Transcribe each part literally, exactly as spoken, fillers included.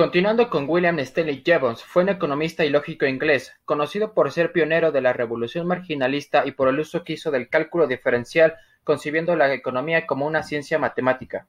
Continuando con William Stanley Jevons, fue un economista y lógico inglés, conocido por ser pionero de la revolución marginalista y por el uso que hizo del cálculo diferencial, concibiendo la economía como una ciencia matemática.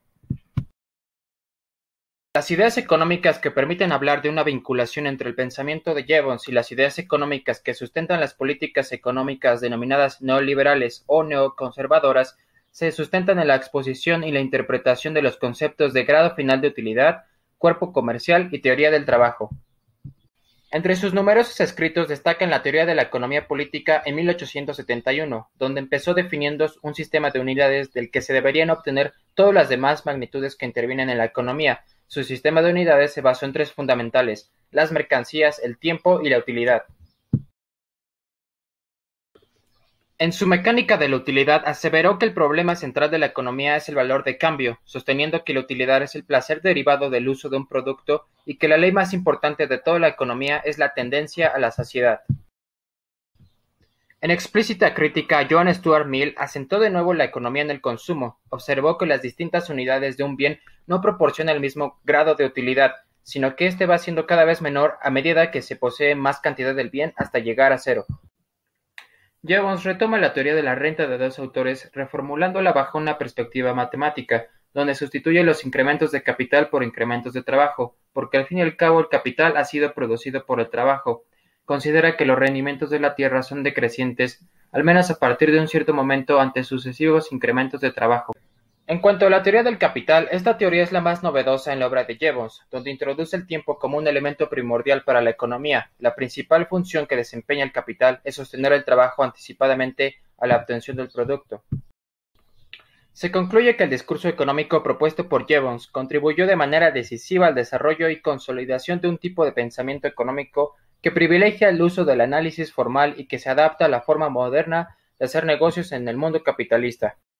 Las ideas económicas que permiten hablar de una vinculación entre el pensamiento de Jevons y las ideas económicas que sustentan las políticas económicas denominadas neoliberales o neoconservadoras se sustentan en la exposición y la interpretación de los conceptos de grado final de utilidad, cuerpo comercial y teoría del trabajo. Entre sus numerosos escritos destacan la teoría de la economía política en mil ochocientos setenta y uno, donde empezó definiendo un sistema de unidades del que se deberían obtener todas las demás magnitudes que intervienen en la economía. Su sistema de unidades se basó en tres fundamentales: las mercancías, el tiempo y la utilidad. En su Mecánica de la utilidad aseveró que el problema central de la economía es el valor de cambio, sosteniendo que la utilidad es el placer derivado del uso de un producto y que la ley más importante de toda la economía es la tendencia a la saciedad. En explícita crítica, John Stuart Mill asentó de nuevo la economía en el consumo. Observó que las distintas unidades de un bien no proporcionan el mismo grado de utilidad, sino que éste va siendo cada vez menor a medida que se posee más cantidad del bien hasta llegar a cero. Jevons retoma la teoría de la renta de dos autores, reformulándola bajo una perspectiva matemática, donde sustituye los incrementos de capital por incrementos de trabajo, porque al fin y al cabo el capital ha sido producido por el trabajo. Considera que los rendimientos de la tierra son decrecientes, al menos a partir de un cierto momento ante sucesivos incrementos de trabajo. En cuanto a la teoría del capital, esta teoría es la más novedosa en la obra de Jevons, donde introduce el tiempo como un elemento primordial para la economía. La principal función que desempeña el capital es sostener el trabajo anticipadamente a la obtención del producto. Se concluye que el discurso económico propuesto por Jevons contribuyó de manera decisiva al desarrollo y consolidación de un tipo de pensamiento económico que privilegia el uso del análisis formal y que se adapta a la forma moderna de hacer negocios en el mundo capitalista.